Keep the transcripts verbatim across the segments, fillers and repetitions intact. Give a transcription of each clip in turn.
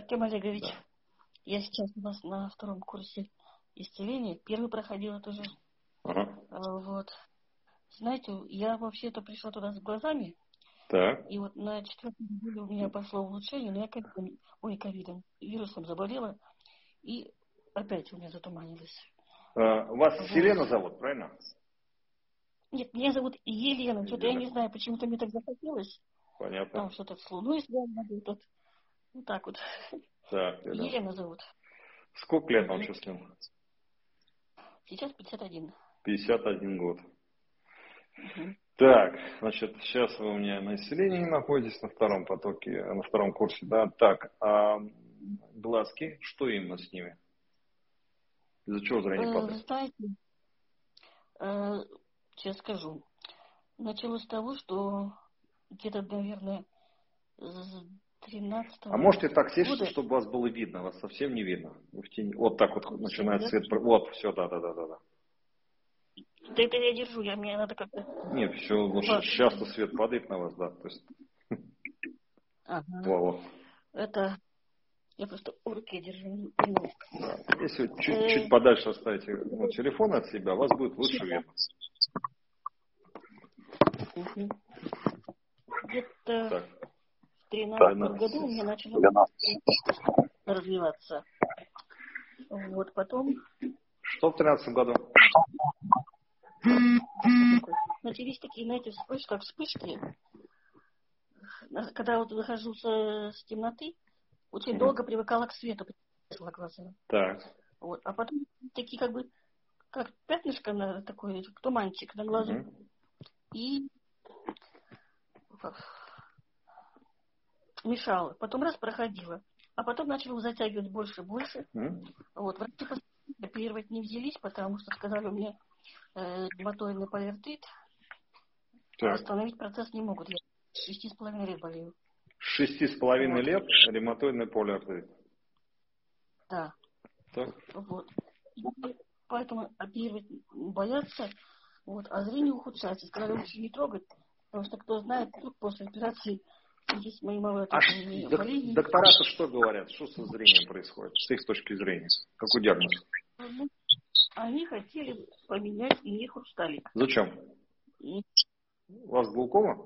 Артем Олегович, Да. я сейчас у вас на втором курсе исцеления. Первый проходила тоже. Ага. Вот. Знаете, я вообще-то пришла туда с глазами. Так. И вот на четвертом неделе у меня пошло улучшение, но я ковидом, ой, ковидом, вирусом заболела. И опять у меня затуманилось. А, вас Вот. Селена зовут, правильно? Нет, меня зовут Елена. Елена. Что-то я не знаю, почему-то мне так захотелось. Понятно. Там что-то с Луной связано. Тут, вот так вот. Так, Елена. Елена зовут. Сколько лет Угу. вам сейчас? Сейчас пятьдесят один. пятьдесят один год. Угу. Так, значит, сейчас вы у меня на исцелении находитесь, на втором потоке, на втором курсе, да. Так, а глазки, что именно с ними? Из-за чего зрение Вы падает? знаете, э, сейчас скажу. Началось с того, что где-то, наверное, с тринадцатого А можете так сесть, года... чтобы вас было видно? Вас совсем не видно. Вы в тени. Вот так вот начинает Да? свет. Вот, все, да, да, да, да, да. Да это я держу, я, мне надо как-то... Нет, все, ну, По- часто свет падает на вас, да. То есть, Ага. во-во. Это... Я просто в руке держу. Ну, Да. Если вы чуть, э, чуть подальше оставите ну, телефон от себя, вас будет лучше видно. угу. Где-то Так, в тринадцатом двенадцать. году у меня начало развиваться. Вот, потом... Что в тринадцатом году? Начались такие, знаете, вспышки, как вспышки. Когда вот выхожу с, с темноты, очень Мгм. долго привыкала к свету, глаза. Так. Вот. А потом такие как бы, как пятнышко на такой, туманчик на глазу. Мгм. И мешало. Потом раз проходило. А потом начало затягивать больше и больше. Мгм. Вот. Врачи оперировать не взялись, потому что сказали мне э, ревматоидный полиартрит. А Так. остановить процесс не могут. Я шести с половиной лет болею. С шести с половиной Вот. лет ревматоидный полиартрит. Да. Так. Вот. И поэтому оперировать боятся. Вот. А зрение ухудшается. Сказали, лучше не трогать. Потому что, кто знает, вдруг после операции есть мои малые А ш- док- болезни. доктора-то что говорят? Что со зрением происходит? С их точки зрения. Какой диагноз? Ну, они хотели поменять мне хрусталик. Зачем? И... У вас глаукома?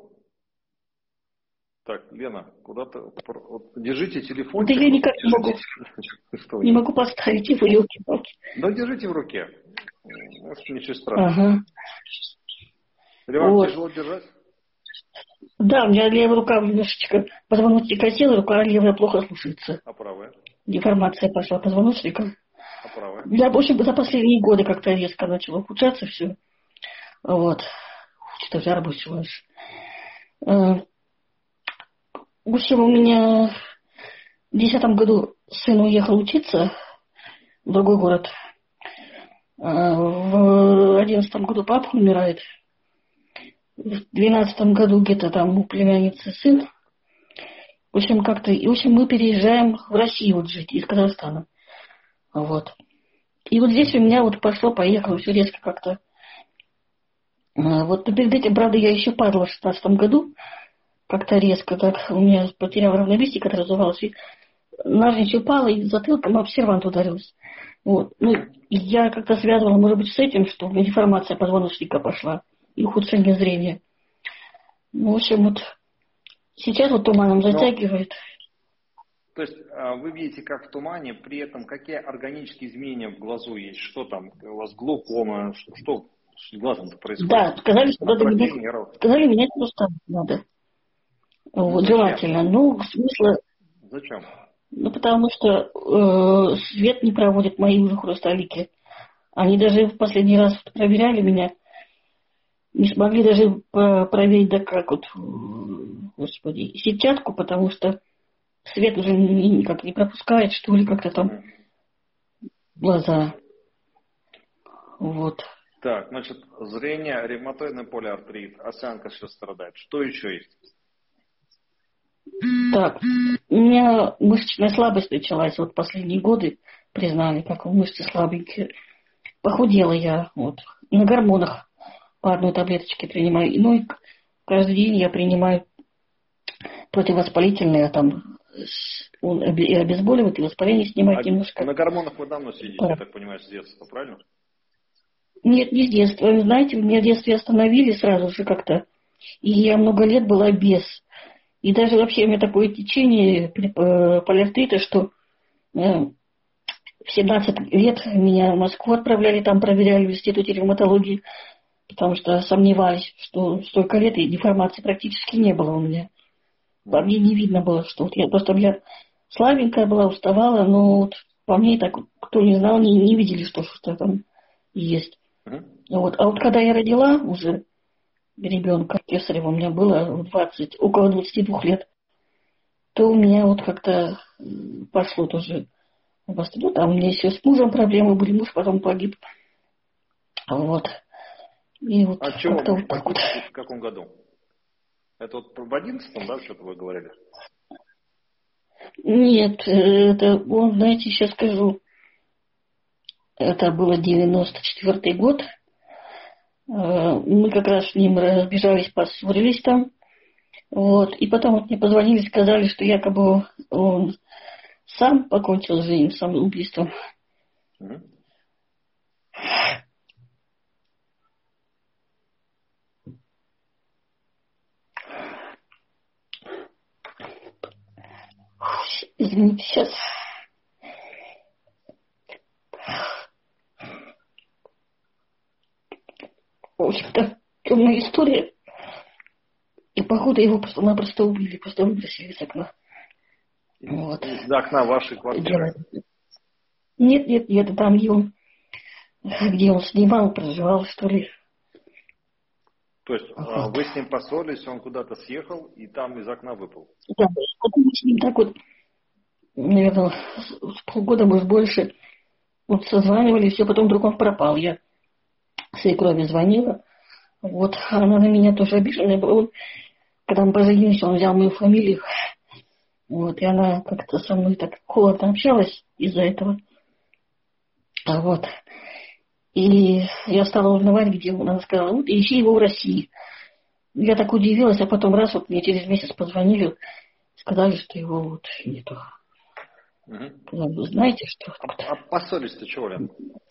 Так, Лена, куда-то... Вот, держите телефон. Да я никак не могу. Что Не могу поставить его, елки-палки. Да держите в руке. Может, ничего страшного. Ага. Или вам Вот. тяжело держать? Да, у меня левая рука немножечко позвоночник осела, рука левая плохо слушается. А правая? Деформация пошла позвоночника. А правая? Да, в общем, за последние годы как-то резко начало ухудшаться все. Вот. Что-то жар началась. В общем, у меня в десятом году сын уехал учиться в другой город. В одиннадцатом году папа умирает. В двенадцатом году где-то там у племянницы сын. В общем, как-то... И, в общем, мы переезжаем в Россию вот жить из Казахстана. Вот. И вот здесь у меня вот пошло-поехало все резко как-то. Вот перед этим, правда, я еще падала в шестнадцатом году. Как-то резко, как у меня потеряла равновесие, когда разувалась. И навзничь упала и затылком об сервант ударилась. Вот. Ну, и я как-то связывала, может быть, с этим, что у меня деформация позвоночника пошла. И ухудшение зрения. Ну, в общем, вот сейчас вот туманом затягивает. То есть вы видите, как в тумане, при этом какие органические изменения в глазу есть? Что там? У вас глаукома? Что с глазом-то происходит? Да, сказали, что надо менять, сказали, менять просто надо. Ну, вот, зачем? желательно. Ну, смысла... Зачем? Ну, потому что э, свет не проводит мои уже хрусталики. Они даже в последний раз проверяли меня. Не смогли даже проверить, да как вот, господи, сетчатку, потому что свет уже никак не пропускает, что ли, как-то там глаза. Вот. Так, значит, зрение, ревматоидный полиартрит, осянка сейчас страдает. Что еще есть? Так, у меня мышечная слабость началась вот последние годы, признали, как мышцы слабенькие. Похудела я, вот, на гормонах. По одной таблеточке принимаю. Ну и каждый день я принимаю противовоспалительные, там, он и обезболивает, и воспаление снимает А немножко. на гормонах вы давно сидите, да. Я так понимаю, с детства, правильно? Нет, не с детства. Вы знаете, меня в детстве остановили сразу же как-то. И я много лет была без. И даже вообще у меня такое течение полиартрита, что в семнадцать лет меня в Москву отправляли, там проверяли в институте ревматологии, потому что сомневались, что столько лет и деформации практически не было у меня. По мне не видно было, что вот я просто я слабенькая была, уставала, но вот по мне так, кто не знал, не, не видели, что что там есть. Uh-huh. Вот. А вот когда я родила уже ребенка, кесарева, у меня было двадцать, около двадцати двух лет, то у меня вот как-то пошло тоже. Ну, там у меня еще с мужем проблемы были, муж потом погиб. Вот. И вот а чего как-то муж вот погиб? Вот. В каком году? Это вот в одиннадцатом, да, что-то вы говорили? Нет, это, он, знаете, сейчас скажу, это было девяносто четвёртый год. Мы как раз с ним разбежались, поссорились там. Вот. И потом вот мне позвонили, сказали, что якобы он сам покончил жизнь самоубийством. Mm-hmm. Извините, сейчас. В общем-то, темная история. И, походу, его просто-напросто убили, просто выбросили из окна. Вот. Из окна вашей квартиры? Нет, нет, нет, там, где он, где он снимал, проживал, что ли. То есть вот. Вы с ним поссорились, он куда-то съехал, и там из окна выпал? Да, потом мы с ним так вот, наверное, с полгода, может, больше, вот созванивали, все, потом вдруг он пропал. Я свекрови звонила, вот, она на меня тоже обиженная была. Он, когда мы поженились, он взял мою фамилию, вот, и она как-то со мной так холодно общалась из-за этого. А вот. И я стала узнавать, где он. Она сказала, вот, ищи его в России. Я так удивилась, а потом раз, вот мне через месяц позвонили, сказали, что его вот нету. Угу. Вы знаете, что... А, а поссорились-то чего, Лен?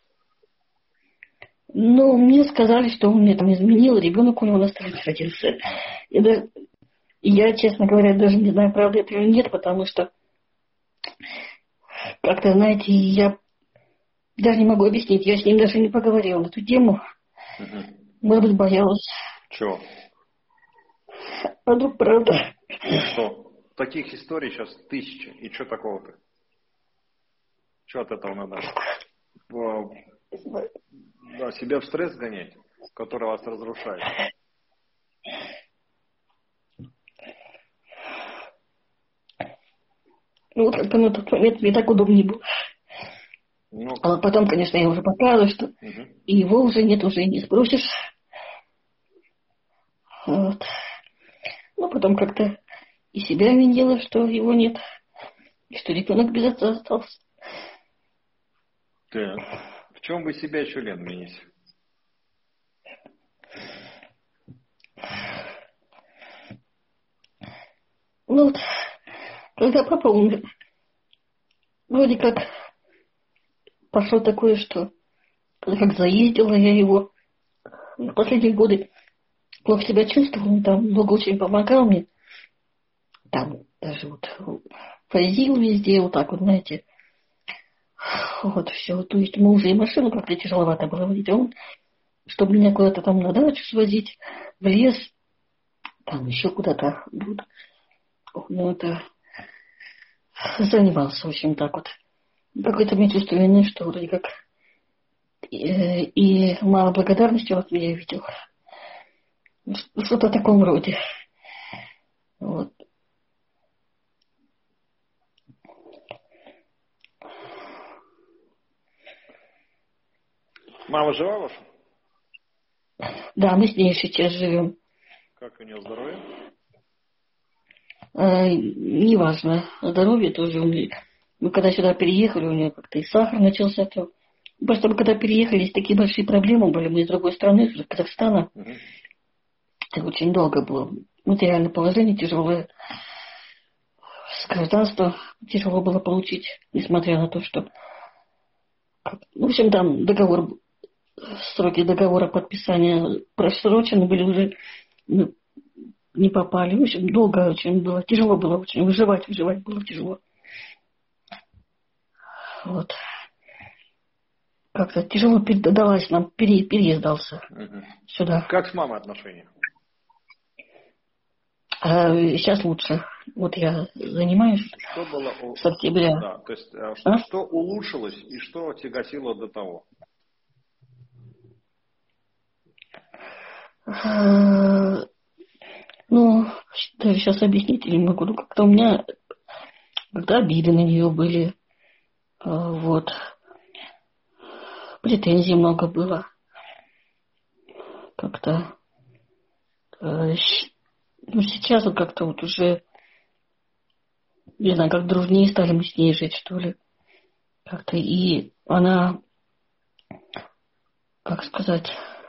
Ну, мне сказали, что он мне там изменил, ребенок у него на стороне родился. И да, я, честно говоря, даже не знаю, правда это или нет, потому что как-то, знаете, я даже не могу объяснить, я с ним даже не поговорила на эту тему. Угу. Может быть, боялась. Чего? А вдруг правда. И что? Таких историй сейчас тысячи. И что такого-то? Что от этого надо? Да, себя в стресс гонять, который вас разрушает. Ну, вот как-то на тот момент мне так удобнее было. Ну, а потом, конечно, я уже показываю, что угу. И его уже нет, уже и не сбросишь. Вот. Ну, потом как-то и себя винила, что его нет, и что ребенок без отца остался. Так. В чем вы себя еще, Лен, вините? Ну вот, когда папа умер, вроде как пошло такое, что как заездила я его в последние годы, плохо себя чувствовал, он там много очень помогал мне. Там даже вот возил везде, вот так вот, знаете. Вот все. То есть мы уже и машину как-то тяжеловато было водить. А он, чтобы меня куда-то там на дачу свозить, в лес, там еще куда-то. Вот. Ну, это занимался, в общем, так вот. Какое-то мне чувство вины, что вроде как и, и мало благодарности от меня видел. Что-то в таком роде. Вот. Мама жива ваша? Да, мы с ней сейчас живем. Как у нее здоровье? А, неважно. Здоровье тоже у нее. Мы когда сюда переехали, у нее как-то и сахар начался. То... Просто мы когда переехали, есть такие большие проблемы были. Мы из другой страны, из Казахстана. Угу. Это очень долго было. Материальное положение тяжелое. гражданство тяжело было получить, несмотря на то, что... В общем, там договор, сроки договора подписания просрочены были уже, ну, не попали. В общем, долго очень было, тяжело было очень. Выживать, выживать было тяжело. Вот. Как-то тяжело передалась нам, пере, переезд дался угу. сюда. Как с мамой отношения? А сейчас лучше. Вот я занимаюсь что было у... с октября. Да, то есть что, а? что улучшилось и что тяготило до того? А, ну, сейчас объяснить не могу. Ну, как-то у меня когда обиды на нее были. А, вот. Претензий много было. Как-то... Ну, сейчас вот как-то вот уже, не знаю, как дружнее стали мы с ней жить, что ли. Как-то и она, как сказать,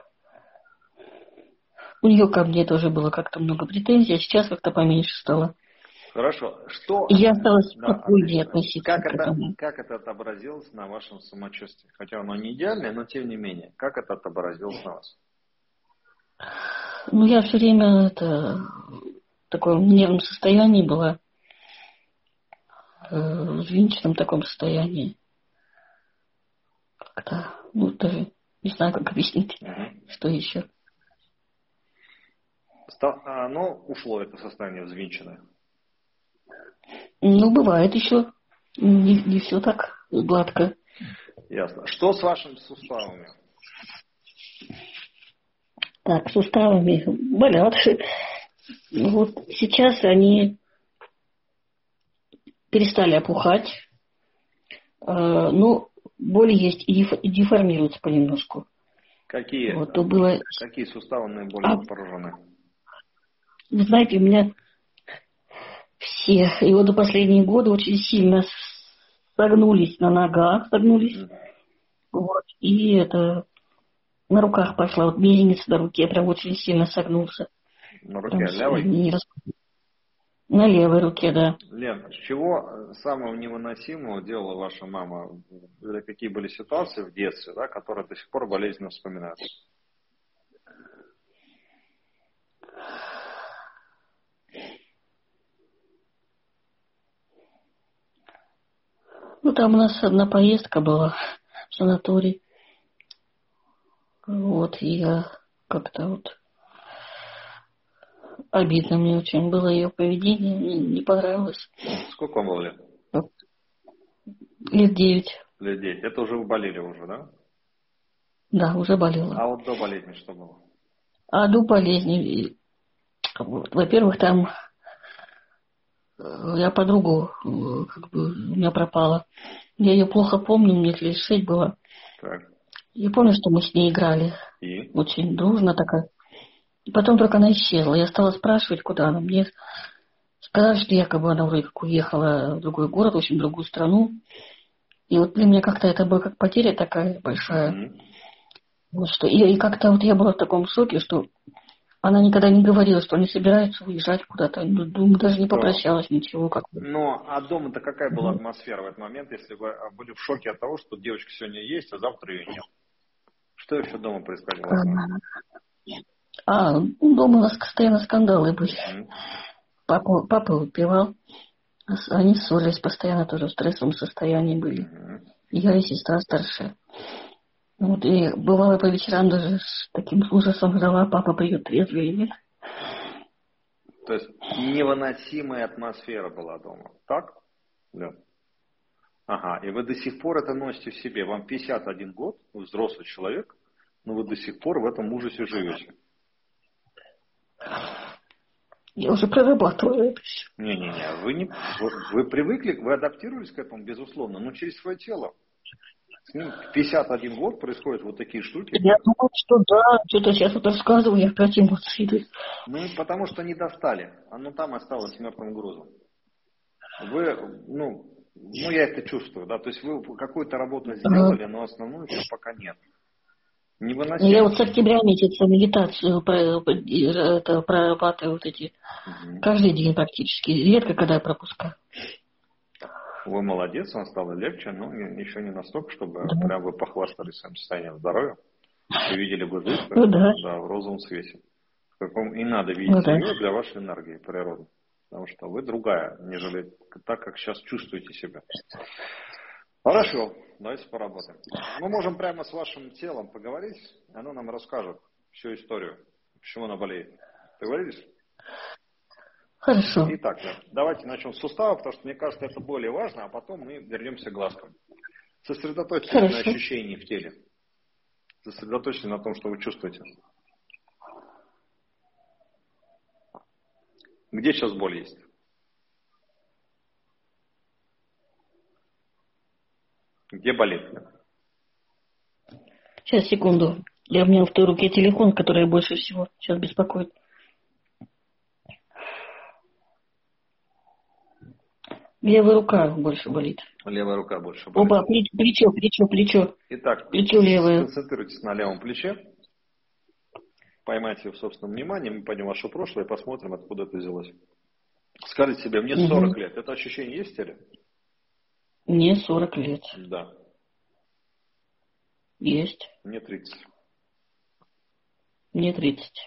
у нее ко мне тоже было как-то много претензий, а сейчас как-то поменьше стало. Хорошо. Что... И я стала да, спокойнее относиться как к это, этому. как это отобразилось на вашем самочувствии? Хотя оно не идеальное, но тем не менее. Как это отобразилось на вас? Ну, я все время это, в таком нервном состоянии была, э, в взвинченном таком состоянии. Как-то, ну, даже не знаю, как объяснить, Угу. что еще. Оно ушло, это состояние взвинченное? Ну, бывает еще. Не, не все так гладко. Ясно. Что с вашими суставами? Так, суставами болят. Вот сейчас они перестали опухать. Ну, боли есть и деформируются понемножку. Какие, вот, то было... какие суставы наиболее а, поражены? Вы знаете, у меня все, и вот до последние годы очень сильно согнулись на ногах, согнулись. Mm. Вот, и это на руках пошла, вот мизинец на руке прям очень сильно согнулся. На руке, прям, левой? Не рас... На левой руке, да. Лен, чего самого невыносимого делала ваша мама? Или какие были ситуации в детстве, да, которые до сих пор болезненно вспоминаются? Ну, там у нас одна поездка была в санаторий. Вот, и я как-то вот... Обидно мне очень было ее поведение, мне не понравилось. Сколько вам было лет? Лет девять. Лет девять. Это уже вы болели уже, да? Да, уже болела. А вот до болезни что было? А до болезни, вот, во-первых, там я подругу, как бы, у меня пропала. Я ее плохо помню, мне лет шесть было. Так. Я помню, что мы с ней играли. И? Очень дружно такая. И потом только она исчезла. Я стала спрашивать, куда она. Мне сказали, что якобы она вроде как уехала в другой город, в общем, в другую страну. И вот для меня как-то это была как потеря такая большая. Mm-hmm. Вот что. И, и как-то вот я была в таком шоке, что она никогда не говорила, что они собираются уезжать куда-то. Думаю, даже не попрощалась, ничего. Как бы. Ну, а дома-то какая была атмосфера в этот момент, если вы были в шоке от того, что девочка сегодня есть, а завтра ее нет? Что еще дома происходило? А, дома у нас постоянно скандалы были. Mm-hmm. Папа, папа выпивал. Они ссорились постоянно, тоже в стрессовом состоянии были. Mm-hmm. Я и сестра старшая. Вот, и бывало по вечерам даже с таким ужасом ждала, папа придет трезвый или нет. То есть невыносимая атмосфера была дома, так? Да. Ага, и вы до сих пор это носите в себе. Вам пятьдесят один год, вы взрослый человек, но вы до сих пор в этом ужасе живете. Я уже прорабатываю это все. Не-не-не, вы, не, вы, вы привыкли, вы адаптировались к этому, безусловно, но через свое тело. С ним в пятьдесят один год происходят вот такие штуки. Я думаю, что да, что-то сейчас вот рассказываю, я опять эмоции идут. Ну, потому что не достали, оно там осталось мертвым грузом. Вы, ну, ну, я это чувствую, да, то есть вы какую-то работу сделали, но основную еще пока нет. Невыносимо. Я вот с октября месяца медитацию про- это, прорабатываю вот эти Угу. каждый день практически. Редко когда я пропускаю. Вы молодец, вам стало легче, но еще не настолько, чтобы Да. прям вы похвастались своим состоянием здоровья и видели бы жизнь Ну да. да, в розовом свете. В каком и надо Ну видеть да. ее для вашей энергии природы. Потому что вы другая, нежели так, как сейчас чувствуете себя. Хорошо, давайте поработаем. Мы можем прямо с вашим телом поговорить, оно нам расскажет всю историю, почему она болеет. Договорились? Хорошо. Итак, да, давайте начнем с сустава, потому что мне кажется, это более важно, а потом мы вернемся к глазкам. Сосредоточьтесь на Хорошо. ощущении в теле. Сосредоточьтесь на том, что вы чувствуете. Где сейчас боль есть? Где болит? Сейчас, секунду. Я у меня в той руке телефон, который больше всего сейчас беспокоит. Левая рука больше болит. Левая рука больше болит. Оба, плечо, плечо, плечо, плечо. Итак, Плечо левое. сконцентрируйтесь на левом плече. Поймайте его в собственном внимании. Мы пойдем в ваше прошлое и посмотрим, откуда это взялось. Скажите себе, мне сорок Угу. лет. Это ощущение есть в теле? Мне сорок лет. Да. Есть. Мне тридцать. Мне тридцать.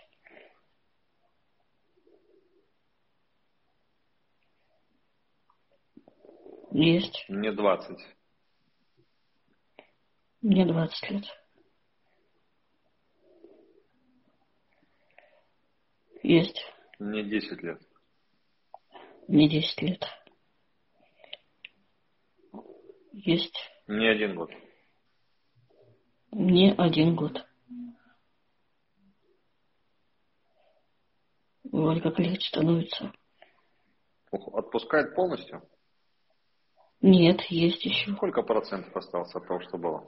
Есть. Мне двадцать. Мне двадцать лет. Есть. Мне десять лет. Мне десять лет. Есть. Мне один год. Мне один год. Вроде как легче становится. Отпускает полностью? Нет, есть еще. Сколько процентов осталось от того, что было?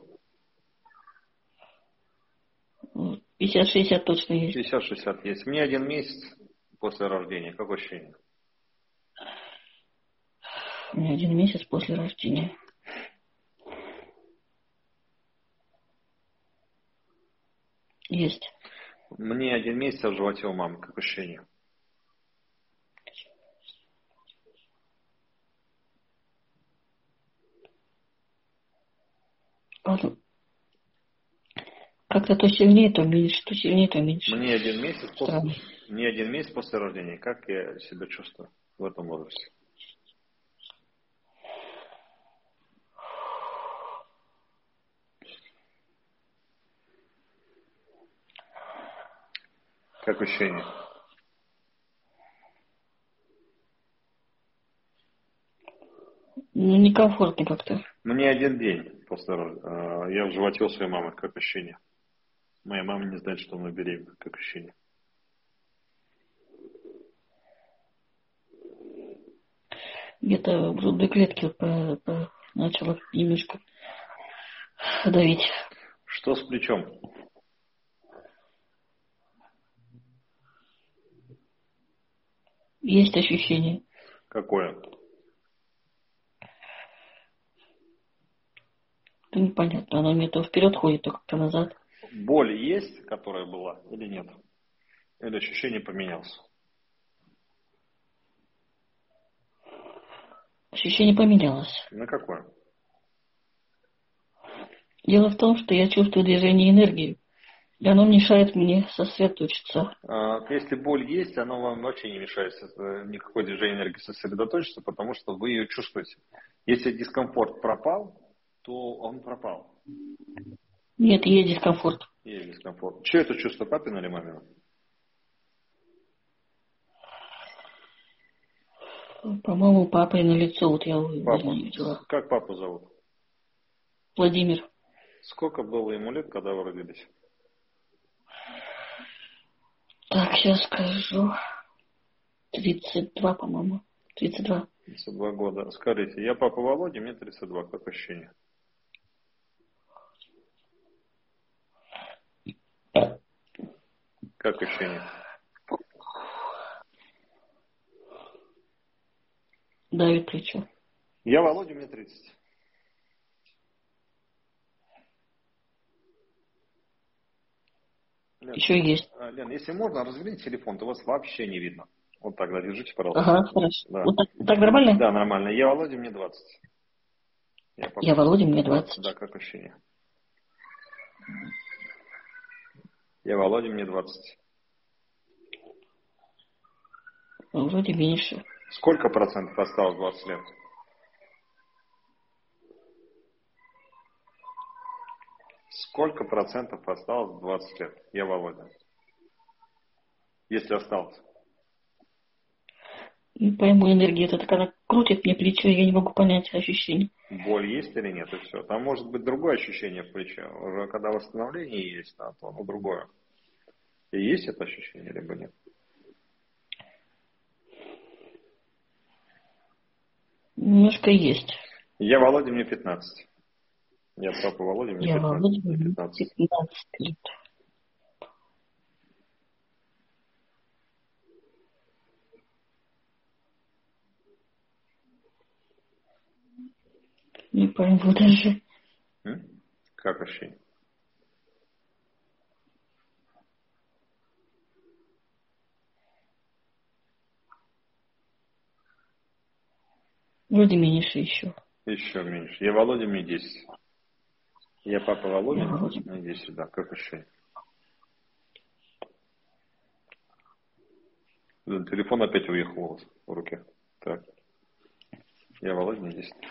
пятьдесят-шестьдесят точно есть. пятьдесят-шестьдесят есть. Мне один месяц после рождения. Какое ощущение? Мне один месяц после рождения. Есть. Мне один месяц в животе у мамы. Как ощущение? Как-то то сильнее, то меньше, то сильнее, то меньше. Мне один месяц после, мне один месяц после рождения. Как я себя чувствую в этом возрасте? Как ощущение? Ну, некомфортно как-то. Мне один день после рождения. Я в животе у своей мамы. Как ощущение? Моя мама не знает, что она беременна. Как ощущение? Где-то в грудной клетке вот по, по, начала немножко давить. Что с плечом? Есть ощущение. Какое? Это непонятно. Оно мне то вперед ходит, то как-то назад. Боль есть, которая была, или нет? Или ощущение поменялось? Ощущение поменялось. На какое? Дело в том, что я чувствую движение энергии, и оно мешает мне сосредоточиться. А, если боль есть, оно вам вообще не мешает никакой движение энергии сосредоточиться, потому что вы ее чувствуете. Если дискомфорт пропал, то он пропал. Нет, есть дискомфорт. Есть дискомфорт. Чье это чувство, папина или мамина? По-моему, папа и на лицо, вот я Папа. не видела. Как папу зовут? Владимир. Сколько было ему лет, когда вы родились? Так, сейчас скажу. тридцать два, по-моему. тридцать два. тридцать два года. Скажите, я папа Володя, мне тридцать два. Как ощущение? Как ощущение? Давит плечо. Я Володя, мне тридцать. Лен, еще есть. Лен, если можно, разверните телефон, то вас вообще не видно. Вот тогда держите, пожалуйста. Ага, хорошо. Да. Вот так, так нормально? Да, нормально. Я Володя, мне двадцать. Я, папа, Я Володя, мне двадцать. двадцать. Да, как ощущение? Я Володя, мне двадцать. Вроде меньше. Сколько процентов осталось двадцать лет? Сколько процентов осталось двадцать лет? Я Володя. Если осталось. Не пойму, энергия это так, она крутит мне плечо, я не могу понять ощущение. Боль есть или нет, и все. Там может быть другое ощущение в плече. Уже когда восстановление есть, да, то оно другое. И есть это ощущение, либо нет? Немножко есть. Я Володя, мне пятнадцать. Я папа Володя, мне Я пятнадцать. Володя, Мне мне пятнадцать. пятнадцать лет. Не пойму даже. М? Как ощущение? Вроде меньше еще. Еще меньше. Я Володя, мне десять. Я папа Я Володя, Володя. мне десять, да. Как ощущение? Телефон опять уехал у вас в руке. Так. Я Володя, мне десять.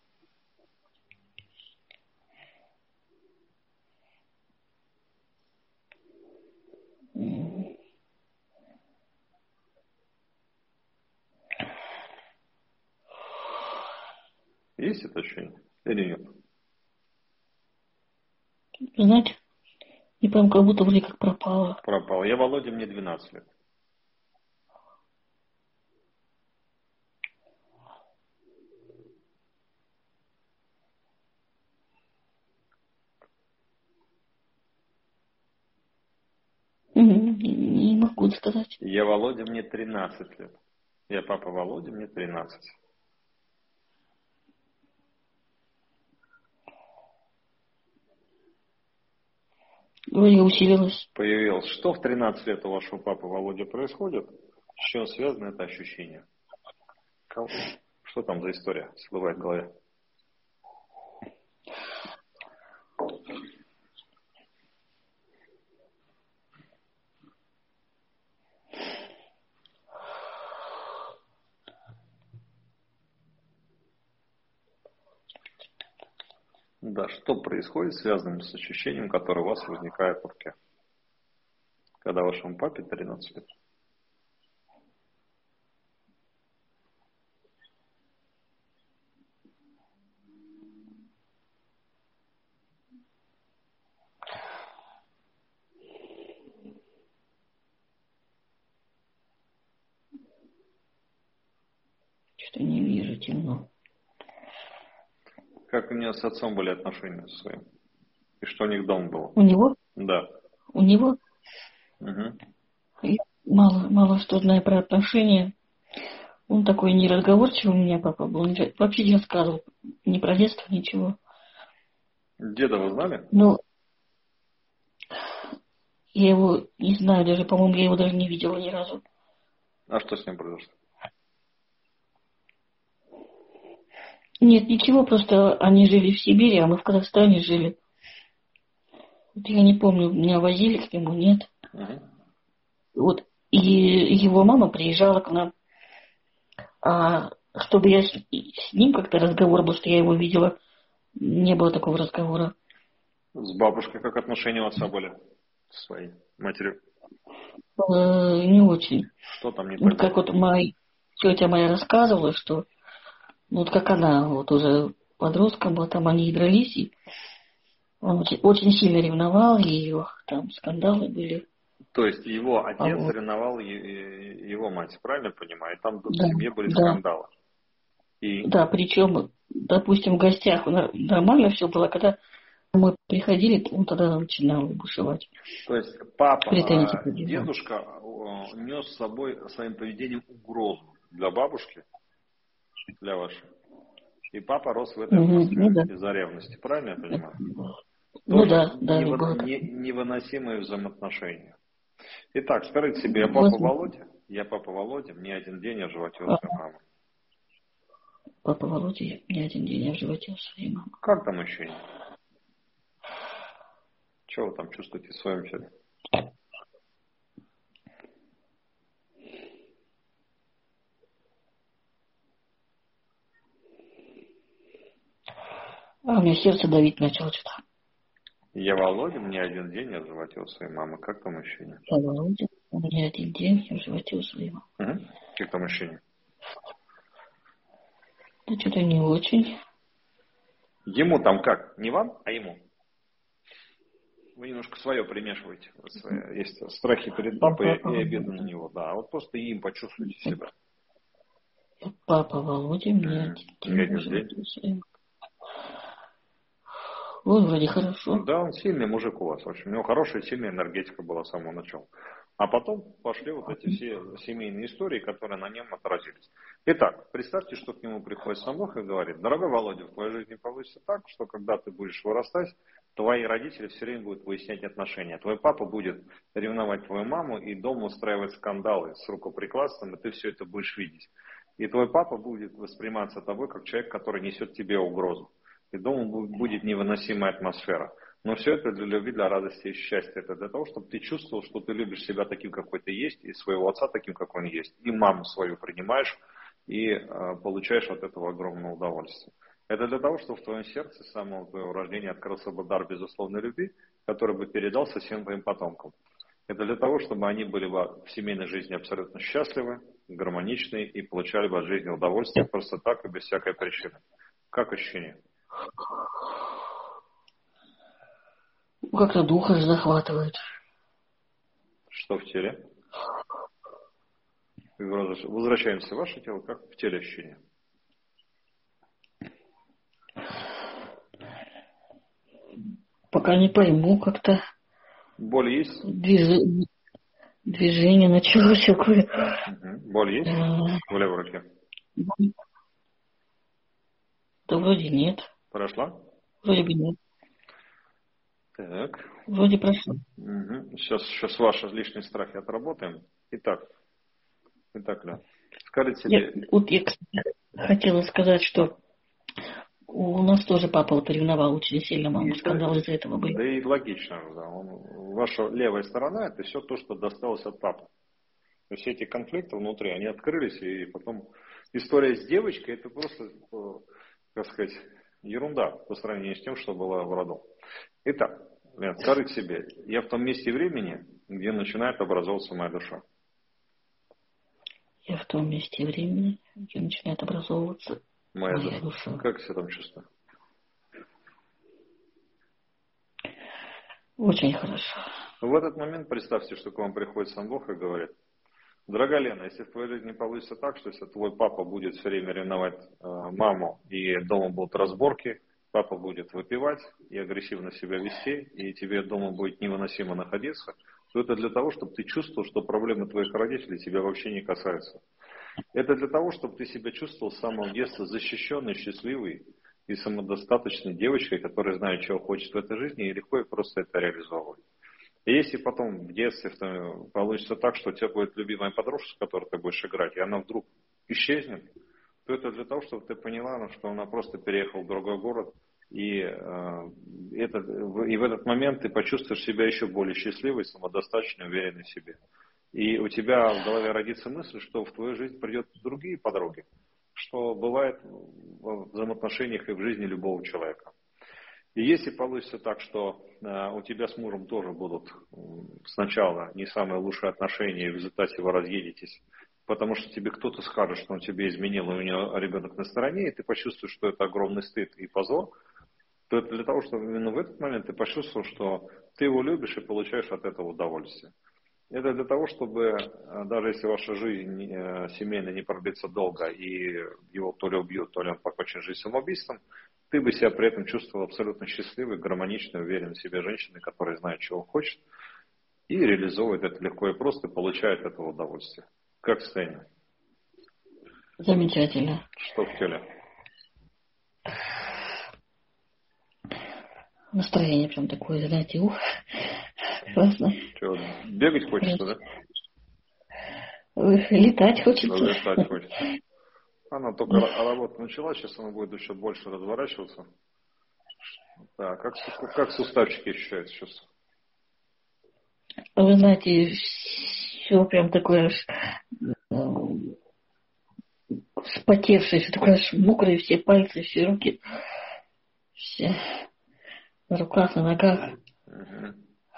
Есть это ощущение? Или нет? Знаете, не пойму, как будто вроде как пропало. Пропал. Я Володя, мне двенадцать лет. Не, не могу сказать. Я Володя, мне тринадцать лет. Я папа Володя, мне тринадцать. Вроде усилилось. Появилось. Что в тринадцать лет у вашего папы Володя происходит? С чем связано это ощущение? Что там за история всплывает в голове? Да, что происходит, связанным с ощущением, которое у вас возникает в руке, когда вашему папе тринадцать лет? Что-то не вижу, темно. Как у него с отцом были отношения со своим? И что у них дома было? У него? Да. У него? Угу. Я мало, мало что знаю про отношения. Он такой неразговорчивый у меня папа был. Вообще не рассказывал ни про детство, ничего. Деда вы знали? Но я его не знаю даже, по-моему, я его даже не видела ни разу. А что с ним произошло? Нет, ничего, просто они жили в Сибири, а мы в Казахстане жили. Вот я не помню, меня возили к нему, нет. Угу. Вот, и его мама приезжала к нам. А чтобы я с, с ним как-то разговор был, что я его видела, не было такого разговора. С бабушкой как отношения у отца были? С своей матерью? Э, не очень. Что там не Ну, пойму? как вот моя тетя моя рассказывала, что ну, вот как она вот уже подростком была, там они и дрались, и он очень, очень сильно ревновал ее, там скандалы были. То есть его отец А вот. ревновал его мать, правильно понимаю? И там в Да, семье были да. скандалы. И... Да, причем, допустим, в гостях нормально все было, когда мы приходили, он тогда начинал бушевать. То есть папа, Претензии дедушка нес с собой своим поведением угрозу для бабушки, для вашей. И папа рос в этой угу, атмосфере ну да. из-за ревности. Правильно я понимаю? Ну Тоже да, да, и было невы- так. не- невыносимые взаимоотношения. Итак, скажите себе, я папа Возможно. Володя, я папа Володя, мне один день, я в животе у А, своей мамы. папа Володя, не один день я в животе у своей мамы. Как там ощущение? Что вы там чувствуете в своем теле? А у меня сердце давить начало что-то. Я Володя, мне один день, я в животе у своей мамы. Как там ощущение? Папа Володя, у меня один день я в животе у своей мамы. Угу. Как там ощущение? Да что-то не очень. Ему там как? Не вам, а ему? Вы немножко свое примешиваете. Вот свои, есть страхи перед папой Папа и обида на Володя. него. Да, вот просто им почувствуйте себя. Папа Володя, мне М, один не день в один животе день. у своей мамы. Вот вроде хорошо. Да, он сильный мужик у вас. В общем, у него хорошая, сильная энергетика была с самого начала. А потом пошли вот эти все семейные истории, которые на нем отразились. Итак, представьте, что к нему приходит сам Бог и говорит: дорогой Володя, в твоей жизни получится так, что когда ты будешь вырастать, твои родители все время будут выяснять отношения. Твой папа будет ревновать твою маму и дома устраивать скандалы с рукоприкладством, и ты все это будешь видеть. И твой папа будет восприниматься тобой как человек, который несет тебе угрозу. И дома будет невыносимая атмосфера. Но все это для любви, для радости и счастья. Это для того, чтобы ты чувствовал, что ты любишь себя таким, какой ты есть, и своего отца таким, как он есть. И маму свою принимаешь, и э, получаешь от этого огромное удовольствие. Это для того, чтобы в твоем сердце с самого твоего рождения открылся бы дар безусловной любви, который бы передался всем твоим потомкам. Это для того, чтобы они были бы в семейной жизни абсолютно счастливы, гармоничны и получали бы от жизни удовольствие просто так и без всякой причины. Как ощущение? Как-то дух аж захватывает. Что в теле? Возвращаемся в ваше тело, как в теле ощущение? Пока не пойму, как-то Боль есть? движ... движение началось такое. Угу. Боль есть Э, в левой руке? Да вроде нет. Прошла? Вроде бы нет. Так. Вроде прошло. Угу. Сейчас, сейчас ваши лишние страхи отработаем. Итак, итак, Ля, скажите Я, себе... вот я, кстати, хотела сказать, что у нас тоже папа вот ревновал очень сильно, маму, И, да, скандалы из-за этого были. да и логично, да. Он, ваша левая сторона — это все то, что досталось от папы. То есть эти конфликты внутри, они открылись, и потом история с девочкой — это просто, как сказать, ерунда по сравнению с тем, что было в роду. Итак, Лен, скажите себе, я в том месте и времени, где начинает образовываться моя душа. Я в том месте и времени, где начинает образовываться Моя, моя душа. душа. Как себя там чувствую? Очень хорошо. В этот момент представьте, что к вам приходит сам Бог и говорит: дорогая Лена, если в твоей жизни получится так, что если твой папа будет все время ревновать э, маму, и дома будут разборки, папа будет выпивать и агрессивно себя вести, и тебе дома будет невыносимо находиться, то это для того, чтобы ты чувствовал, что проблемы твоих родителей тебя вообще не касаются. Это для того, чтобы ты себя чувствовал с самого детства защищенной, счастливой и самодостаточной девочкой, которая знает, чего хочет в этой жизни, и легко и просто это реализовывает. И если потом в детстве получится так, что у тебя будет любимая подружка, с которой ты будешь играть, и она вдруг исчезнет, то это для того, чтобы ты поняла, что она просто переехала в другой город, и, э, это, и в этот момент ты почувствуешь себя еще более счастливой, самодостаточной, уверенной в себе. И у тебя в голове родится мысль, что в твою жизнь придет другие подруги, что бывает в взаимоотношениях и в жизни любого человека. И если получится так, что э, у тебя с мужем тоже будут э, сначала не самые лучшие отношения, и в результате вы разъедетесь, потому что тебе кто-то скажет, что он тебе изменил, и у него ребенок на стороне, и ты почувствуешь, что это огромный стыд и позор, то это для того, чтобы именно в этот момент ты почувствовал, что ты его любишь и получаешь от этого удовольствие. Это для того, чтобы, даже если ваша жизнь семейная не продлится долго, и его то ли убьют, то ли он покончит жизнь самоубийством, ты бы себя при этом чувствовал абсолютно счастливой, гармоничной, уверенной в себе женщиной, которая знает, чего хочет, и реализовывает это легко и просто, и получает от этого удовольствие. Как состояние? Замечательно. Что в теле? Настроение прям такое, знаете, ух, классно. Что, бегать хочется, да? Летать хочется. Летать хочется. Она только работа начала, сейчас она будет еще больше разворачиваться. Так, как, как суставчики ощущаются сейчас? Вы знаете, все прям такое аж вспотевшее, все такое аж мокрое, все пальцы, все руки, все на руках, на ногах. Угу.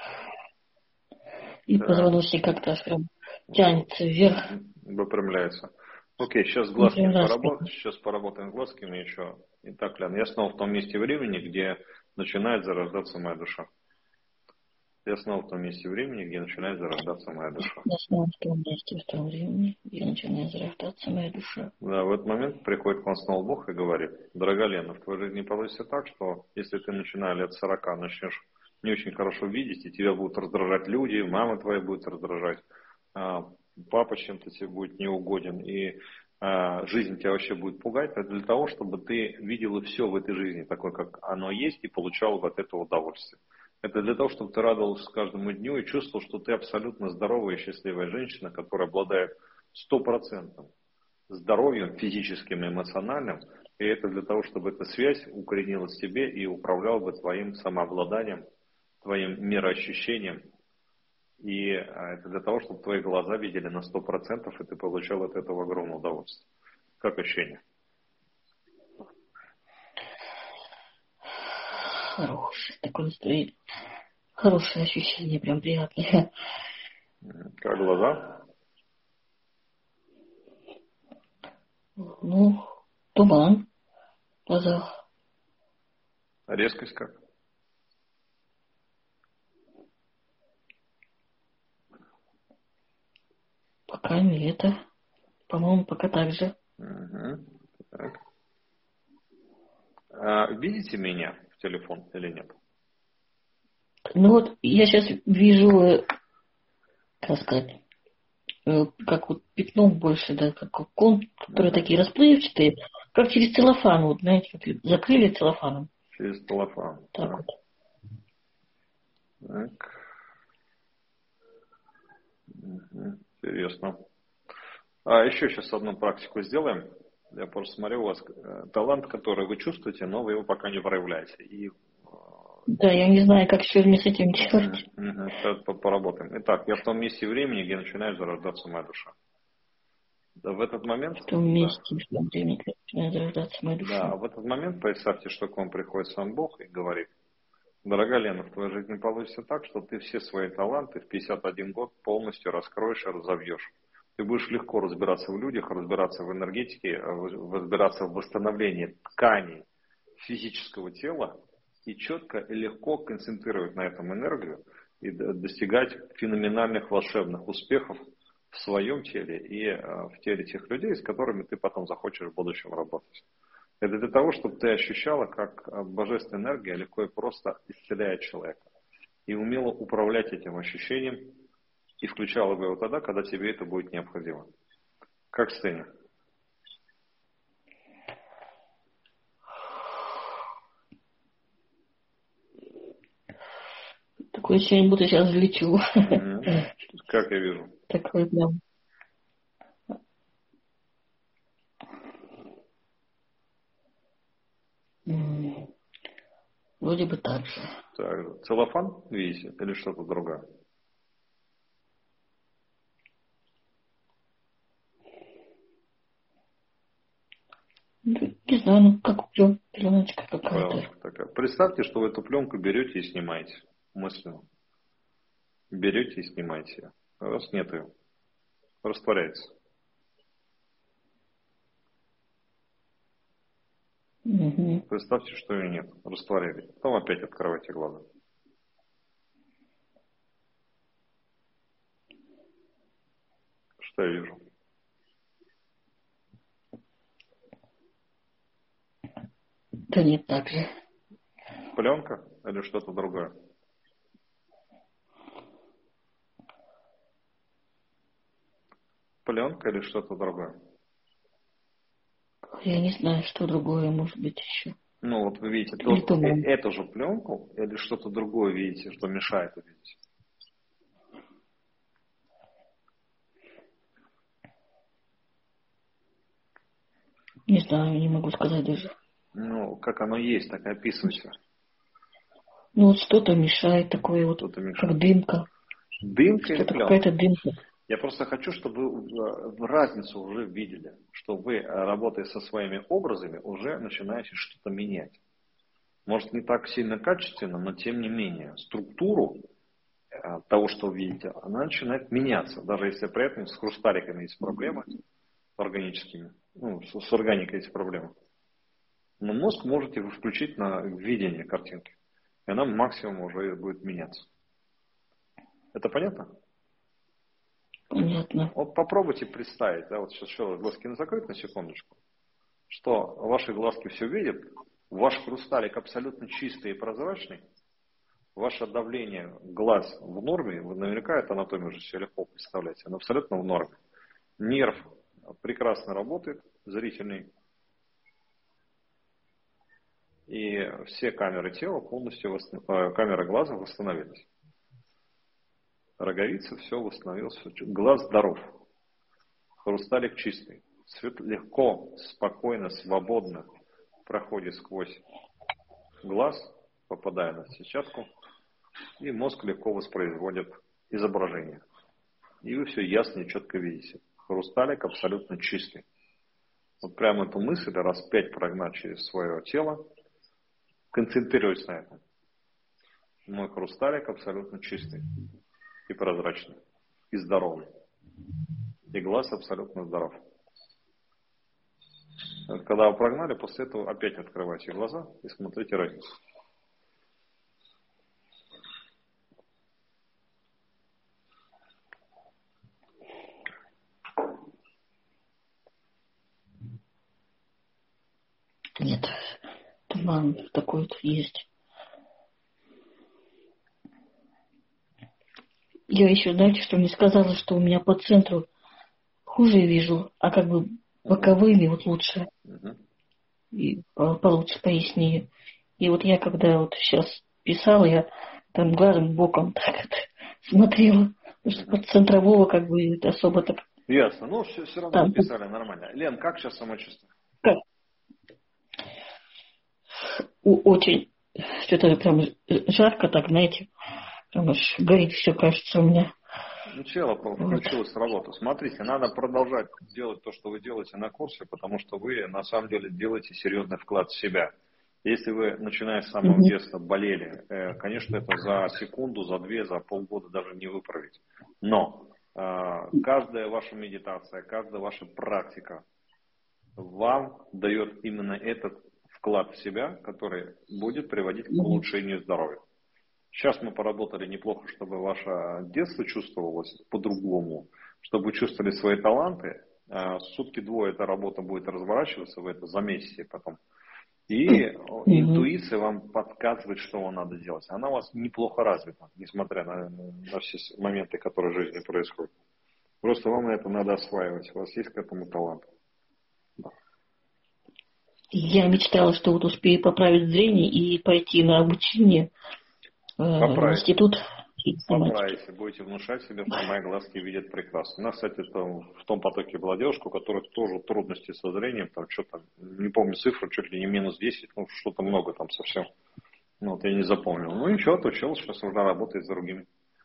И Так. позвоночник как-то аж прям тянется вверх. Выпрямляется. Окей, сейчас глазками поработаем, сейчас поработаем глазками еще. Итак, Лен, я снова в том месте времени, где начинает зарождаться моя душа. Я снова в том месте времени, где начинает зарождаться моя душа. Я снова в том месте, в том времени, где начинает зарождаться моя душа. Да, в этот момент приходит к вам снова Бог и говорит: дорогая Лена, в твоей жизни получится так, что если ты, начиная лет сорока, начнешь не очень хорошо видеть, и тебя будут раздражать люди, мама твоя будет раздражать, папа чем-то тебе будет неугоден, и а, жизнь тебя вообще будет пугать, это для того, чтобы ты видела все в этой жизни, такое, как оно есть, и получала от этого удовольствие. Это для того, чтобы ты радовалась каждому дню и чувствовал, что ты абсолютно здоровая и счастливая женщина, которая обладает стопроцентным здоровьем физическим и эмоциональным. И это для того, чтобы эта связь укоренилась в тебе и управляла бы твоим самообладанием, твоим мироощущением. И это для того, чтобы твои глаза видели на сто процентов, и ты получал от этого огромное удовольствие. Как ощущение? Хорошее такое настроение. Хорошее ощущение, прям приятное. Как глаза? Ну, туман в глазах. Резкость как? Пока не это. По-моему, пока так же. Угу. Так. А, видите меня в телефон или нет? Ну вот я сейчас вижу, как сказать, как вот пятно больше, да, как кон, которые Угу. такие расплывчатые, как через целлофан, вот, знаете, как закрыли целлофаном. Через целлофан. Так Да. вот. Так. Угу. Интересно. А еще сейчас одну практику сделаем. Я просто смотрю, у вас э, талант, который вы чувствуете, но вы его пока не проявляете. И, э, Да, я не знаю, как еще мне с этим делать. угу, угу, поработаем. Итак, я в том месте времени, где начинает зарождаться моя душа. Да, в этот момент, В том да, месте, в том времени, когда начинает зарождаться моя да, а душа. в этот момент представьте, что к вам приходит сам Бог и говорит: дорогая Лена, в твоей жизни получится так, что ты все свои таланты в пятьдесят один год полностью раскроешь и разовьешь. Ты будешь легко разбираться в людях, разбираться в энергетике, разбираться в восстановлении тканей физического тела и четко и легко концентрировать на этом энергию и достигать феноменальных волшебных успехов в своем теле и в теле тех людей, с которыми ты потом захочешь в будущем работать. Это для того, чтобы ты ощущала, как божественная энергия легко и просто исцеляет человека. И умела управлять этим ощущением, и включала бы его тогда, когда тебе это будет необходимо. Как в сцене? Такое ощущение, будто сейчас взлечу. Mm-hmm. Как я вижу? Такое прям. Вроде бы так же. Так, целлофан видите или что-то другое? Не знаю, ну как плен, пленочка какая-то. Пленочка такая. Представьте, что вы эту пленку берете и снимаете мысленно. Берете и снимаете ее. Раз нет ее. Растворяется. Угу. Представьте, что ее нет. Растворяли. Потом опять открывайте глаза. Что я вижу? Да нет, так же. Пленка или что-то другое? Пленка или что-то другое? Я не знаю, что другое может быть еще. Ну, вот вы видите Или тот, э, туман. эту же пленку или что-то другое видите, что мешает увидеть? Не знаю, не могу сказать даже. Ну, как оно есть, так и описывайте. Ну, вот что-то мешает такое вот, Что-то как мешает. дымка. Дымка или Что-то пленка? какая-то дымка. Я просто хочу, чтобы вы разницу уже видели, что вы, работая со своими образами, уже начинаете что-то менять. Может, не так сильно качественно, но тем не менее, структуру того, что вы видите, она начинает меняться. Даже если при этом с хрусталиками есть проблемы, органическими, ну, с, с органикой есть проблемы. Но мозг можете вы включить на видение картинки. И она максимум уже будет меняться. Это понятно? Понятно. Вот попробуйте представить, да, вот сейчас еще раз глазки закрыть на секундочку, что ваши глазки все видят, ваш хрусталик абсолютно чистый и прозрачный, ваше давление глаз в норме, вы наверняка эту анатомию уже себе легко представляете, она абсолютно в норме. Нерв прекрасно работает, зрительный, и все камеры тела полностью, восстанов... камеры глаза восстановились. Роговица, все восстановилось, глаз здоров, хрусталик чистый, свет легко, спокойно, свободно проходит сквозь глаз, попадая на сетчатку, и мозг легко воспроизводит изображение. И вы все ясно и четко видите. Хрусталик абсолютно чистый. Вот прямо эту мысль раз пять прогнать через свое тело, концентрируясь на этом. Мой хрусталик абсолютно чистый и прозрачный, и здоровый. И глаз абсолютно здоров. Вот когда вы прогнали, после этого опять открывайте глаза и смотрите разницу. Нет, туман такой вот есть. Я еще, знаете, что мне сказала, что у меня по центру хуже вижу, а как бы боковыми вот лучше. Угу. И получше, пояснее. И вот я когда вот сейчас писала, я там глазом боком так вот смотрела. Потому что под центрового как бы особо так. Ясно. Ну, все, все равно Там, написали нормально. Лен, как сейчас самочувствие? как? Очень что-то прям жарко так, знаете. Прям аж горит все, кажется, у меня. Ну, тело включилось Вот. в работу. Смотрите, надо продолжать делать то, что вы делаете на курсе, потому что вы на самом деле делаете серьезный вклад в себя. Если вы, начиная с самого Угу. детства, болели, конечно, это за секунду, за две, за полгода даже не выправить. Но каждая ваша медитация, каждая ваша практика вам дает именно этот вклад в себя, который будет приводить к улучшению здоровья. Сейчас мы поработали неплохо, чтобы ваше детство чувствовалось по-другому, чтобы вы чувствовали свои таланты. Сутки двое эта работа будет разворачиваться, вы это заметите потом. И интуиция вам подсказывает, что вам надо делать. Она у вас неплохо развита, несмотря на, на все моменты, которые в жизни происходят. Просто вам это надо осваивать. У вас есть к этому талант. Да. Я мечтала, что вот успею поправить зрение и пойти на обучение э, в институт информатики. Поправите, будете внушать себе, что мои глазки видят прекрасно. У нас, кстати, там, в том потоке была девушка, у которой тоже трудности со зрением, там что-то, не помню цифру, чуть ли не минус десять, ну что-то много там совсем. Ну вот я не запомнил. Ну ничего, отучилась, сейчас уже работает с другими.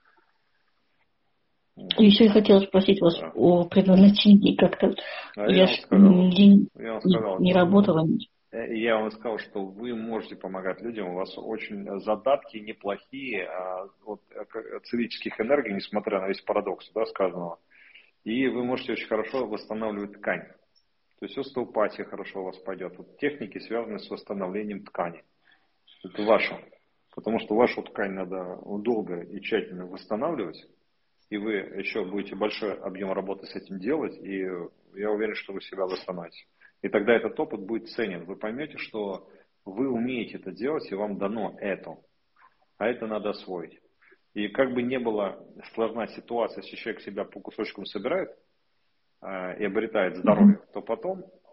Еще я хотела спросить вас да. о предназначении как-то. А я я, вам сказал, день я вам сказал, не, не работала. Я вам сказал, что вы можете помогать людям, у вас очень задатки неплохие от целительских энергий, несмотря на весь парадокс, да, сказанного. И вы можете очень хорошо восстанавливать ткань. То есть остеопатия хорошо у вас пойдет. Вот техники, связанные с восстановлением ткани. Это ваше. Потому что вашу ткань надо долго и тщательно восстанавливать. И вы еще будете большой объем работы с этим делать. И я уверен, что вы себя восстановите. И тогда этот опыт будет ценен. Вы поймете, что вы умеете это делать, и вам дано это. А это надо освоить. И как бы не была сложна ситуация, если человек себя по кусочкам собирает э, и обретает здоровье, то потом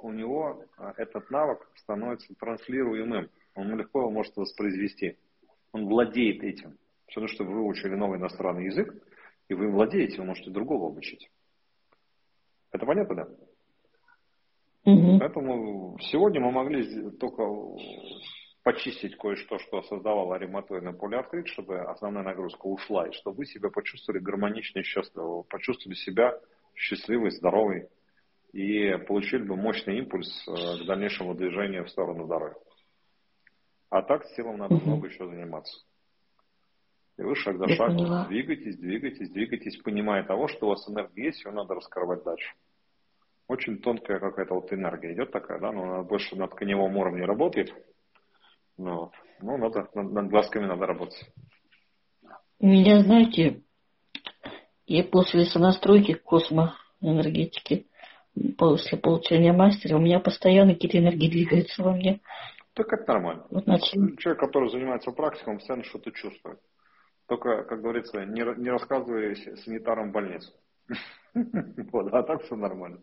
у него этот навык становится транслируемым. Он легко его может воспроизвести. Он владеет этим. Все равно, что вы выучили новый иностранный язык, и вы владеете, вы можете другого обучить. Это понятно, да? Угу. Поэтому сегодня мы могли только почистить кое-что, что создавало ревматоидный полиартрит, чтобы основная нагрузка ушла, и чтобы вы себя почувствовали гармонично и счастливо, почувствовали себя счастливой, здоровой, и получили бы мощный импульс к дальнейшему движению в сторону здоровья. А так с телом надо угу. много еще заниматься. И вы шаг за Я шагом поняла. двигаетесь, двигаетесь, двигаетесь, понимая того, что у вас энергия есть, ее надо раскрывать дальше. Очень тонкая какая-то вот энергия идет такая, да, но она больше на тканевом уровне работает. Ну, вот. ну надо, над, над глазками надо работать. У меня, знаете, я после сонастройки космоэнергетики, после получения мастера, у меня постоянно какие-то энергии двигаются во мне. Так это нормально. Вот начали. Человек, который занимается практикой, он постоянно что-то чувствует. Только, как говорится, не, не рассказывай санитарам в больницу. Вот, а так все нормально.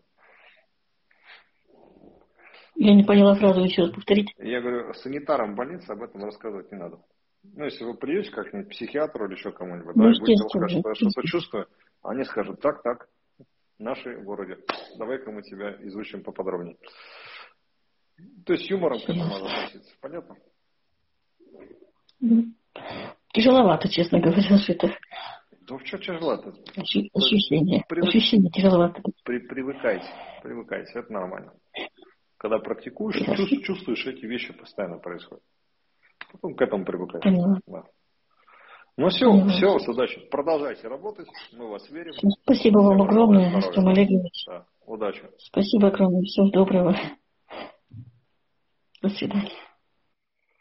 Я не поняла фразу, еще раз повторите. Я говорю, санитарам в больнице об этом рассказывать не надо. Ну, если вы придете как-нибудь к психиатру или еще кому-нибудь, Ну, да, и будете рассказывать, естественно. что я что-то чувствую, они скажут, так, так, наши в городе, давай-ка мы тебя изучим поподробнее. То есть юмором к этому надо относиться, понятно? Тяжеловато, честно говоря, что это. Да что тяжело-то? Ощущение. Привык... Ощущение тяжеловато. При, привыкайте, привыкайте, это нормально. Когда практикуешь, чувствуешь, чувствуешь, эти вещи постоянно происходят. Потом к этому привыкаешь. Да. Ну все, Поняла. все, с удачей. Продолжайте работать, мы вас верим. Спасибо вам огромное, Артем Олегович. Да, удачи. Спасибо огромное, всего доброго. До свидания.